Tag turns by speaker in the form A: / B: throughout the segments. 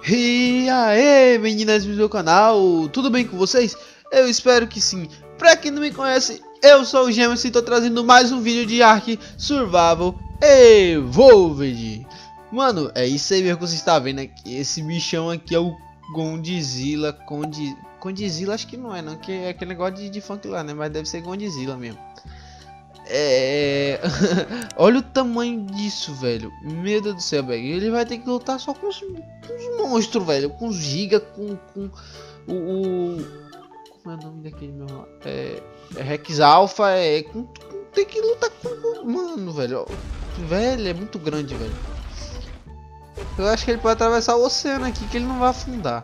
A: E aí, meninas do meu canal, tudo bem com vocês? Eu espero que sim. Pra quem não me conhece, eu sou o Gemas e tô trazendo mais um vídeo de Ark Survival Evolved. Mano, é isso aí mesmo que você está vendo aqui. Esse bichão aqui é o Godzilla. Godzilla acho que não é não, que é aquele negócio de funk lá, né? Mas deve ser Godzilla mesmo. Olha o tamanho disso, velho. Meu Deus do céu, velho. Ele vai ter que lutar só com os monstros, velho. Com os giga, com o... Como é o nome daquele meu? Rex Alpha. Tem que lutar com... Mano, velho. Velho, é muito grande, velho. Eu acho que ele pode atravessar o oceano aqui, que ele não vai afundar.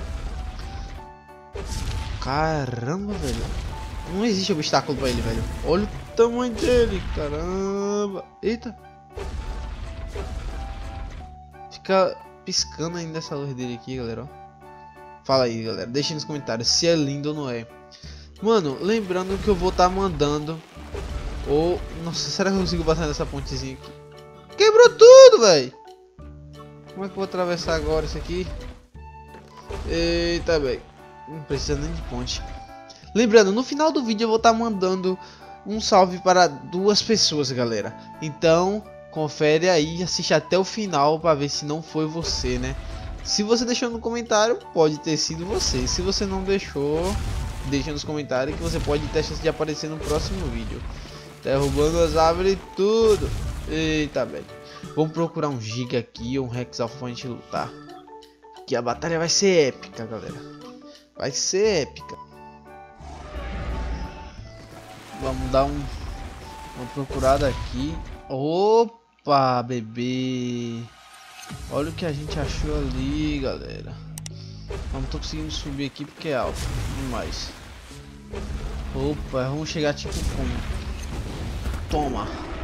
A: Caramba, velho. Não existe obstáculo pra ele, velho. Olha o tamanho dele, caramba. Eita. Fica piscando ainda essa luz dele aqui, galera. Fala aí, galera. Deixa nos comentários se é lindo ou não é. Mano, lembrando que eu vou estar mandando... Nossa, será que eu consigo passar nessa pontezinha aqui? Quebrou tudo, velho. Como é que eu vou atravessar agora isso aqui? Eita, velho. Não precisa nem de ponte. Lembrando, no final do vídeo eu vou estar mandando um salve para 2 pessoas, galera. Então, confere aí, assiste até o final para ver se não foi você, né? Se você deixou no comentário, pode ter sido você. Se você não deixou, deixa nos comentários que você pode ter a chance de aparecer no próximo vídeo. Derrubando as árvores e tudo. Eita, velho. Vamos procurar um giga aqui, um Rex Alpha pra gente lutar. Que a batalha vai ser épica, galera. Vai ser épica. Vamos dar uma procurada aqui. Opa, bebê. Olha o que a gente achou ali, galera. Não tô conseguindo subir aqui porque é alto demais. Opa, vamos chegar tipo punho. Toma.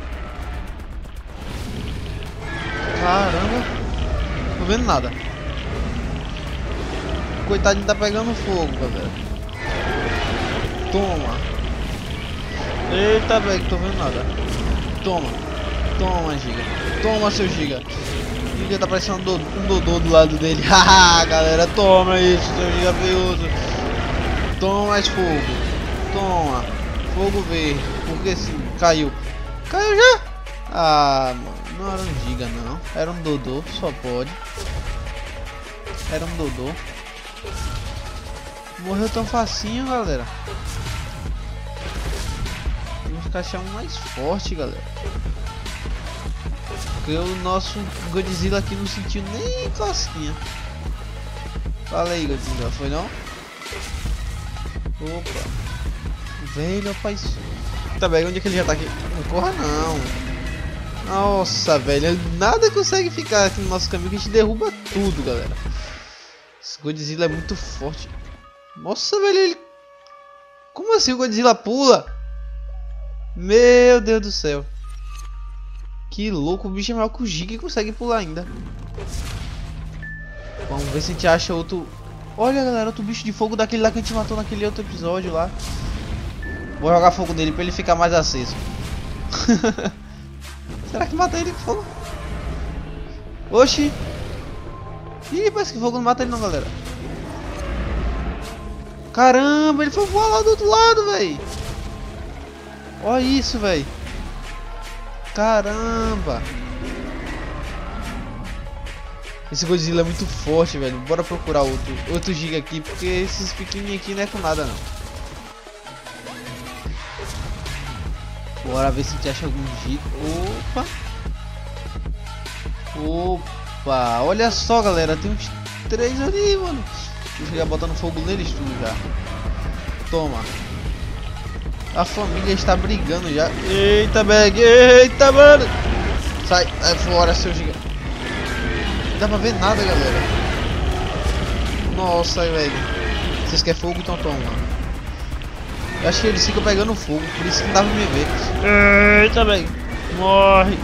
A: Caramba. Não tô vendo nada. Coitadinho, tá pegando fogo, galera. Toma. Eita, velho, tô vendo nada. Toma. Toma, giga. Toma, seu giga. Giga tá parecendo um dodô do lado dele. Haha, galera, toma isso, seu giga veioso. Toma mais fogo. Toma. Fogo verde. Porque sim, caiu. Caiu já? Ah, mano, não era um giga não. Era um dodô, só pode. Era um dodô. Morreu tão facinho, galera. Vamos achar um mais forte, galera. Porque o nosso Godzilla aqui não sentiu nem cosquinha. Fala aí, Godzilla, foi não? Opa. Velho, rapaz. Tá bem, onde é que ele já tá aqui? Não corra não. Nossa, velho. Nada consegue ficar aqui no nosso caminho que a gente derruba tudo, galera. Esse Godzilla é muito forte. Nossa, velho, ele... Como assim o Godzilla pula? Meu Deus do céu. Que louco, o bicho é maior que o Giga e consegue pular ainda. Vamos ver se a gente acha outro... Olha, galera, outro bicho de fogo daquele lá que a gente matou naquele outro episódio lá. Vou jogar fogo nele pra ele ficar mais aceso. Será que mata ele com fogo? Oxi. Ih, parece que fogo não mata ele não, galera. Caramba, ele foi voar lá do outro lado, velho. Olha isso, velho. Caramba. Esse Godzilla é muito forte, velho. Bora procurar outro giga aqui, porque esses pequenininhos aqui não é com nada, não. Bora ver se a gente acha algum giga. Opa. Olha só, galera. Tem uns 3 ali, mano. Deixa eu chegar botando fogo neles tudo já. Toma. A família está brigando já. Eita, bag. Eita, mano. Sai fora, seu gigante. Não dá pra ver nada, galera. Nossa, velho. Vocês querem fogo? Então toma. Eu acho que eles ficam pegando fogo, por isso que não dá pra me ver. Eita, bag. Morre.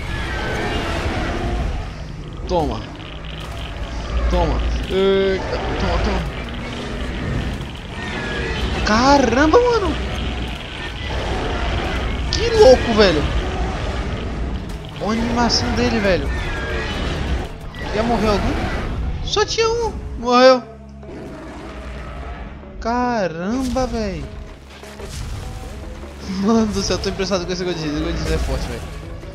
A: Toma. Toma. Eita. Toma. Caramba, mano. Que louco, velho. Olha a animação dele, velho. Já morreu algum? Só tinha um. Morreu. Caramba, velho. Mano do céu, eu tô impressionado com esse Godzilla. O Godzilla é forte, velho.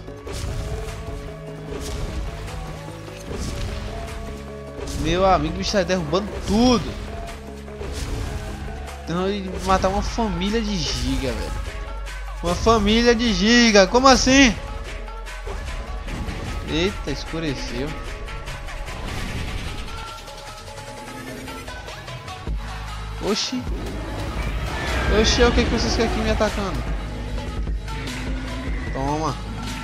A: Meu amigo, o bicho tá derrubando tudo. Tentando matar uma família de giga, velho. Uma família de giga. Como assim? Eita, escureceu. Oxi. Oxi, o que vocês querem aqui me atacando? Toma.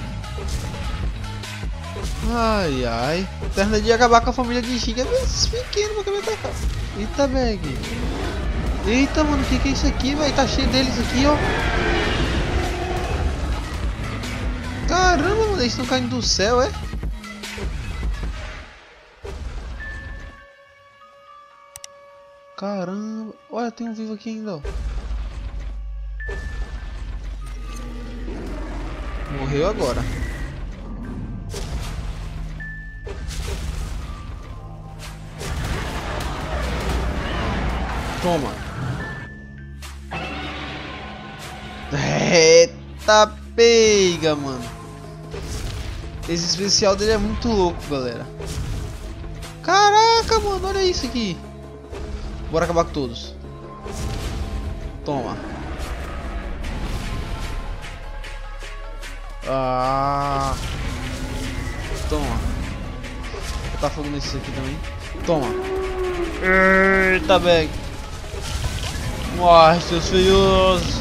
A: Ai, ai. Terna de acabar com a família de giga. Esses pequenos vão me atacar. Eita, bag. Eita, mano, o que é isso aqui, velho? Tá cheio deles aqui, ó. Caramba, mano, eles estão caindo do céu, é? Caramba. Olha, tem um vivo aqui ainda, ó. Morreu agora. Toma. Eita, pega, mano. Esse especial dele é muito louco, galera. Caraca, mano, olha isso aqui. Bora acabar com todos. Toma. Ah. Toma. Vou botar fogo nesse aqui também. Toma. Eita, bag. Uai, seus feiosos.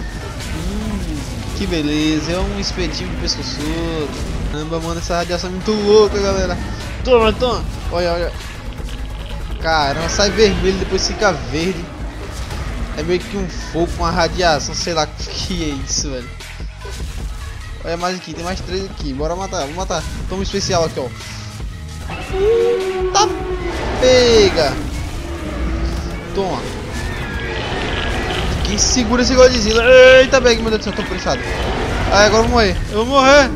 A: Que beleza. É um espetinho pro pescoçudo. Caramba, mano, essa radiação é muito louca, galera. Toma, toma. Olha, olha. Caramba, sai vermelho, depois fica verde. É meio que um fogo com uma radiação, sei lá o que é isso, velho. Olha mais aqui, tem mais 3 aqui. Bora matar, vamos matar. Toma um especial aqui, ó. Tá pega. Toma. Quem segura esse Godzilla? Eita, bag, meu Deus do céu, eu tô prensado. Ai, agora eu vou morrer. Eu vou morrer.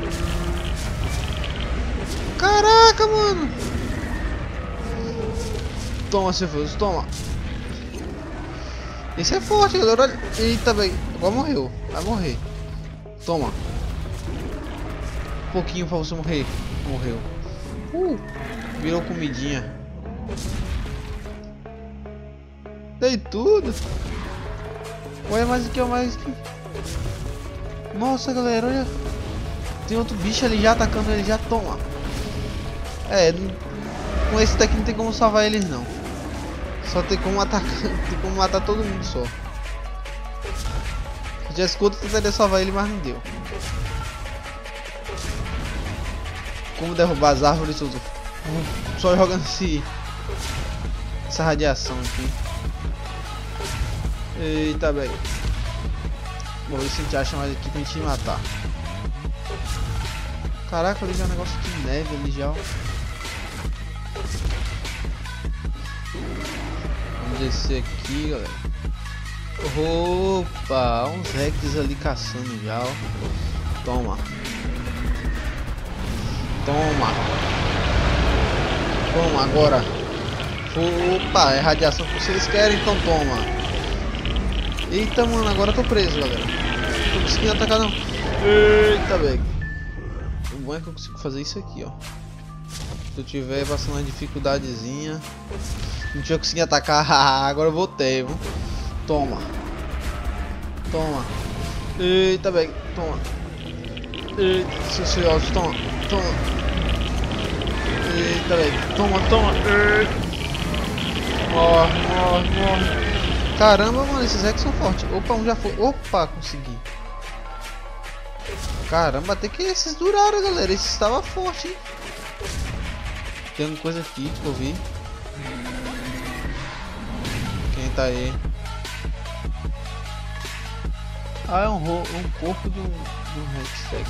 A: Caraca, mano. Toma, seu Deus, toma. Esse é forte, galera. Olha. Eita, bag. Agora morreu. Vai morrer. Toma. Um pouquinho pra você morrer. Morreu. Virou comidinha. Dei tudo. Olha mais aqui, mais aqui. Nossa, galera, olha. Tem outro bicho ali já atacando ele, já toma. É, com esse daqui não tem como salvar eles não. Só tem como atacar, tem como matar todo mundo só. Se tivesse outro, tentaria salvar ele, mas não deu. Como derrubar as árvores, só jogando essa radiação aqui. Eita, velho. Vamos ver se a gente acha mais aqui pra gente matar. Caraca, ali já é um negócio de neve ali já. Vamos descer aqui, galera. Opa, uns Rex ali caçando já, ó. Toma. Toma. Toma agora. Opa, é radiação que vocês querem, então toma. Eita, mano, agora eu tô preso, galera. Não tô conseguindo atacar não. Eita, velho. O bom é que eu consigo fazer isso aqui, ó. Se eu tiver passando uma dificuldadezinha, não tiver conseguindo atacar, agora eu voltei, viu? Toma. Toma. Eita, velho. Toma. Eita, seus feiosos, toma. Toma. Eita, velho. Toma, toma. Morre, morre, morre. Caramba, mano, esses Rex são fortes. Opa, um já foi. Opa, consegui. Caramba, até que esses duraram, galera. Esse estava forte, hein? Tem alguma coisa aqui que eu vi. Quem tá aí? Ah, é um corpo de um Rex.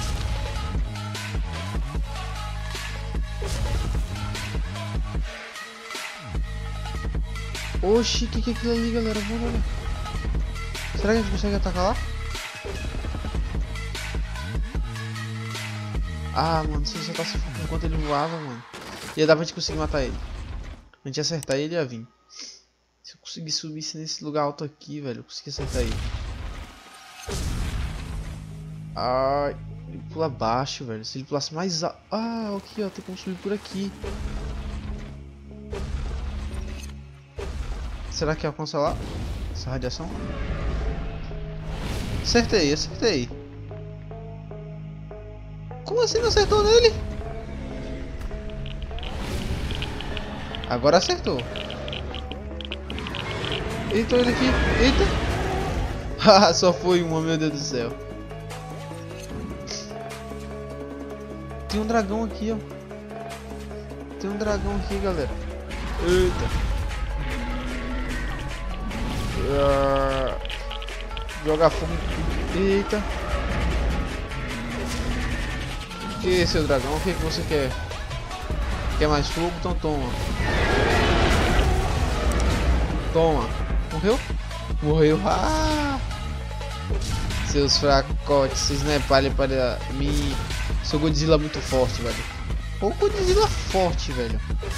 A: Oxi, que é aquilo ali, galera? Vamos olhar. Será que a gente consegue atacar lá? Ah, mano, se você tá se fudendo enquanto ele voava, mano. Ia dar pra gente conseguir matar ele. Antes de acertar ele, ia vir. Se eu conseguir subir nesse lugar alto aqui, velho, eu consegui acertar ele. Ai, ele pula abaixo, velho. Se ele pulasse mais alto... Ah, aqui, ó, tem como subir por aqui. Será que alcança lá? Essa radiação? Acertei, acertei. Como assim não acertou nele? Agora acertou. Eita, ele aqui. Eita. Haha, só foi uma, meu Deus do céu. Tem um dragão aqui, ó. Tem um dragão aqui, galera. Eita. Joga fogo. Eita. Que seu dragão? O que você quer? Quer mais fogo? Então toma. Toma. Morreu? Morreu. Ah! Seus fracotes. Vocês não é palha para mim. Sou Godzilla muito forte, velho. Ou Godzilla forte, velho.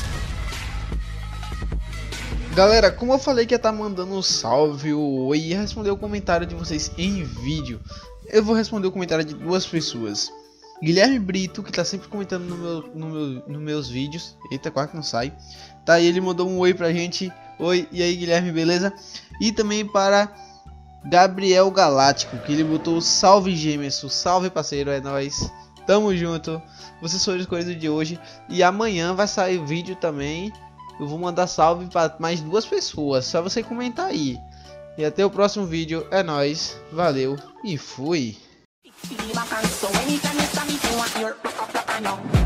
A: Galera, como eu falei que ia estar mandando um salve, o oi, e responder o comentário de vocês em vídeo, eu vou responder o comentário de duas pessoas. Guilherme Brito, que tá sempre comentando nos meus vídeos. Eita, quase que não sai. Tá aí, ele mandou um oi pra gente. Oi, e aí Guilherme, beleza? E também para Gabriel Galáctico, que ele botou salve Gemerson, salve parceiro, é nóis. Tamo junto, vocês foram as coisas de hoje. E amanhã vai sair vídeo também. Eu vou mandar salve para mais duas pessoas, só você comentar aí. E até o próximo vídeo, é nóis, valeu e fui!